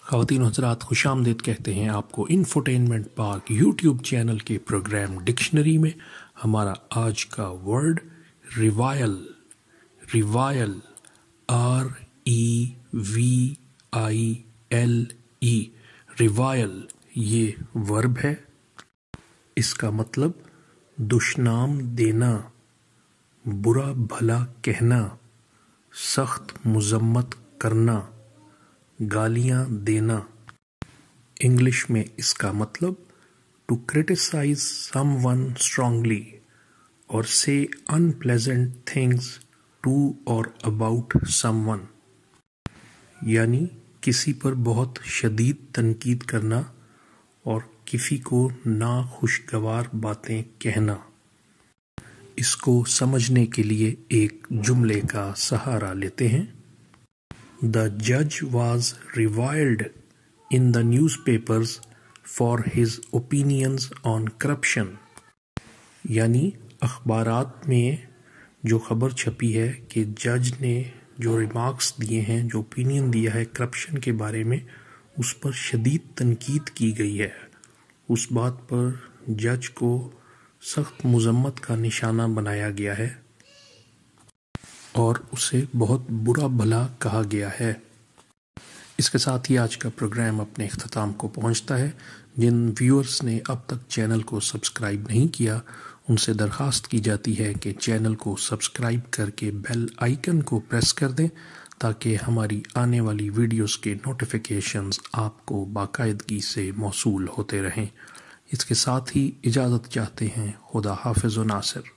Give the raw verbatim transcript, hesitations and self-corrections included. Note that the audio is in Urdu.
خواتین و حضرات، خوش آمدید کہتے ہیں آپ کو انفوٹینمنٹ پارک یوٹیوب چینل کے پروگرام ڈکشنری میں۔ ہمارا آج کا word revile, revile R E V I L E, revile یہ ورب ہے۔ اس کا مطلب دشنام دینا، برا بھلا کہنا، سخت مذمت کرنا، گالیاں دینا۔ انگلش میں اس کا مطلب to criticise someone strongly اور say unpleasant things to or about someone, یعنی کسی پر بہت شدید تنقید کرنا اور کسی کو ناخوشگوار باتیں کہنا۔ اس کو سمجھنے کے لیے ایک جملے کا سہارا لیتے ہیں۔ The judge was reviled in the newspapers for his opinions on corruption، یعنی اخبارات میں جو خبر چھپی ہے کہ جج نے جو ریمارکس دیے ہیں، جو اوپینین دیا ہے کرپشن کے بارے میں، اس پر شدید تنقید کی گئی ہے۔ اس بات پر جج کو سخت مذمت کا نشانہ بنایا گیا ہے اور اسے بہت برا بھلا کہا گیا ہے۔ اس کے ساتھ ہی آج کا پروگرام اپنے اختتام کو پہنچتا ہے۔ جن ویورز نے اب تک چینل کو سبسکرائب نہیں کیا، ان سے درخواست کی جاتی ہے کہ چینل کو سبسکرائب کر کے بیل آئیکن کو پریس کر دیں تاکہ ہماری آنے والی ویڈیوز کے نوٹیفیکیشنز آپ کو باقاعدگی سے موصول ہوتے رہیں۔ اس کے ساتھ ہی اجازت چاہتے ہیں۔ خدا حافظ و ناصر۔